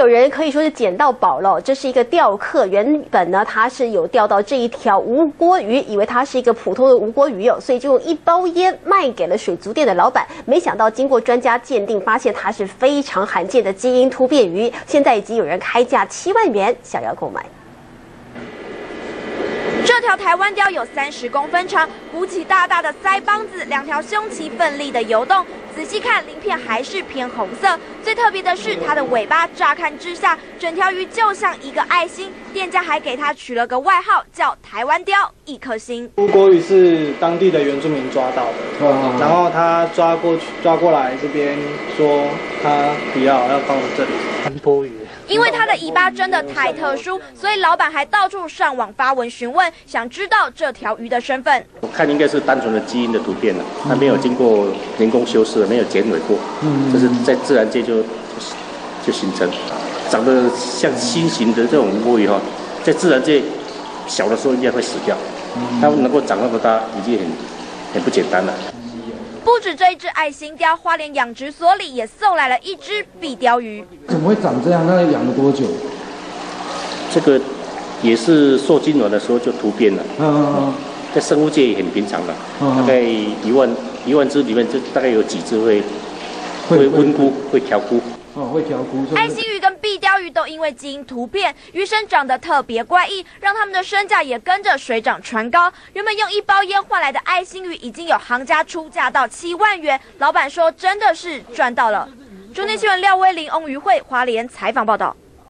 有人可以说是捡到宝了，这是一个钓客，原本呢他是有钓到这一条无锅鱼，以为它是一个普通的无锅鱼哦，所以就用1包烟卖给了水族店的老板。没想到经过专家鉴定，发现它是非常罕见的基因突变鱼，现在已经有人开价7万元想要购买。 这条台湾鲷有30公分长，鼓起大大的腮帮子，2条胸鳍奋力的游动。仔细看，鳞片还是偏红色。最特别的是，它的尾巴乍看之下，整条鱼就像一个爱心。店家还给它取了个外号，叫台湾鲷1颗星。 乌锅鱼是当地的原住民抓到的，然后他抓过来这边说他不要放我这里。乌锅鱼。 因为它的尾巴真的太特殊，所以老板还到处上网发文询问，想知道这条鱼的身份。 我看应该是单纯的基因的突变了，它没有经过人工修饰，没有剪尾过，这是在自然界就形成，长得像心形的这种乌锅鱼哈，在自然界小的时候应该会死掉，它能够长那么大已经很不简单了。 不止这一只爱心鲷，花莲养殖所里也送来了1只碧鲷鱼。 怎么会长这样？那养了多久？ 这个也是受精卵的时候就突变了。在生物界也很平常的，大概1万只里面就大概有几只会温菇，会调菇。 会调菇。 爱心鱼跟碧鲷鱼都因为基因突变，鱼身长得特别怪异，让它们的身价也跟着水涨船高。原本用1包烟换来的爱心鱼，已经有行家出价到7万元。老板说，真的是赚到了。中天新闻廖威霖、翁于慧花莲采访报道。